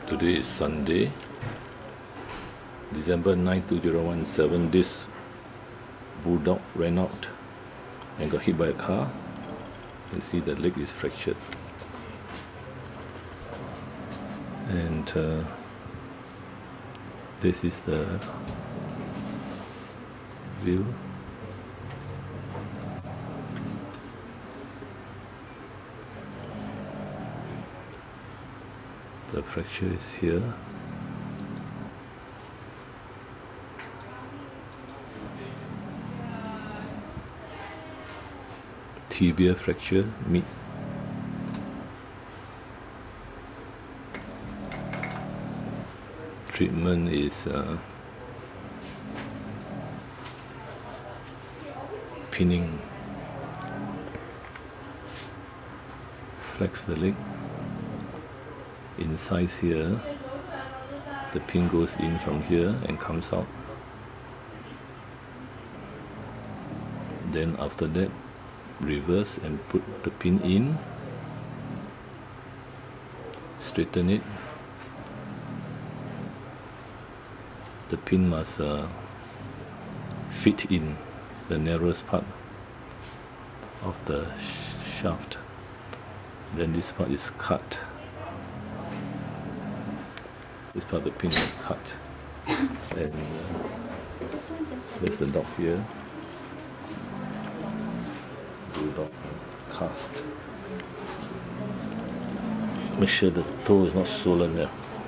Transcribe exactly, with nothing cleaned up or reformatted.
Today is Sunday, December ninth, two thousand seventeen. This bulldog ran out and got hit by a car. You see the leg is fractured. And uh, this is the view. The fracture is here. Tibia fracture, mid. Treatment is uh, pinning. Flex the leg. Inside here, the pin goes in from here and comes out. Then after that, reverse and put the pin in, straighten it. The pin must uh, fit in the narrowest part of the sh shaft. Then this part is cut. This part of the pin is cut. And uh, there's the dog here. Bulldog cast. Make sure the toe is not swollen there.